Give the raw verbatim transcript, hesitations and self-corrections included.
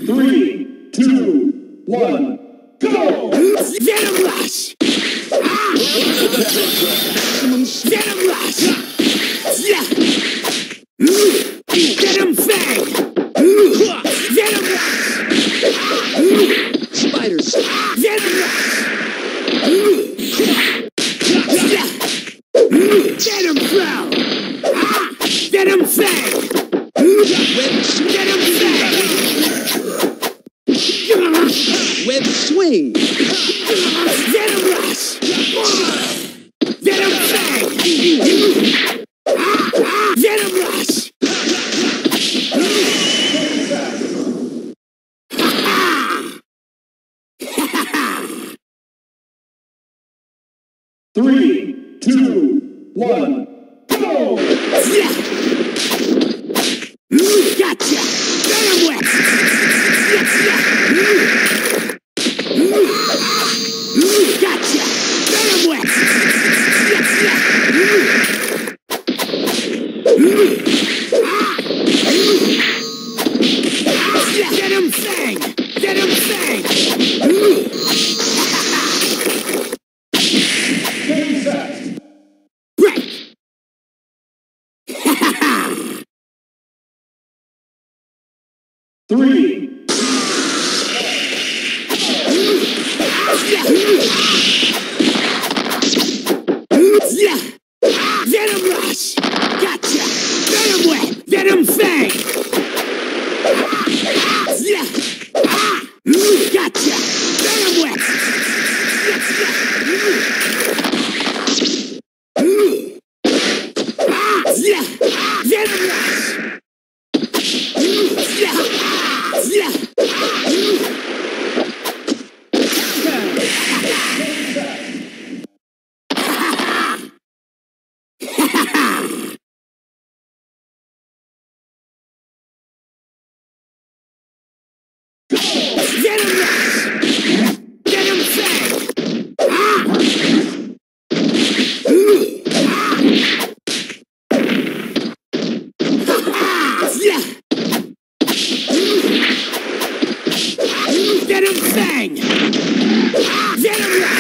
Three, two, one, go! Venom Rush! Ah! Venom Rush! Yeah! Venom Fang! Venom Rush! Spiders! Venom Rush! Yeah! Venom Throw! Ah! Venom Fang! Venom Fang! Web swing! Venom Rush! Venom Fang! Venom Rush! Three, two, one, go! Yeah! Gotcha! Venom Web! Yeah, yeah! Gotcha! Venom Web! Yeah, yeah! Yeah, Venom Fang! Venom Fang! Game set! Break! Three, Yeah! Yeah! Venom Rush! Gotcha! Venom Web! Venom Fang! Yeah! Gotcha! Venom Web! Yeah! Venom Rush! Yeah! Yeah! Venom Rush! Venom Fang! Ah! Yeah! Venom Fang! Venom Rush!